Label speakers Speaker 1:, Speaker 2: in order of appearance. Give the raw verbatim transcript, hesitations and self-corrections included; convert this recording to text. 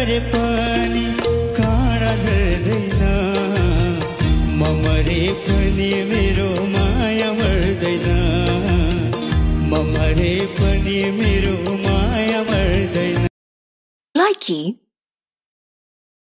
Speaker 1: गरे पनि काँडा झर्दैन, म मरे पनि मेरो माया मर्दैन, म मरे पनि मेरो माया मर्दैन।
Speaker 2: Likey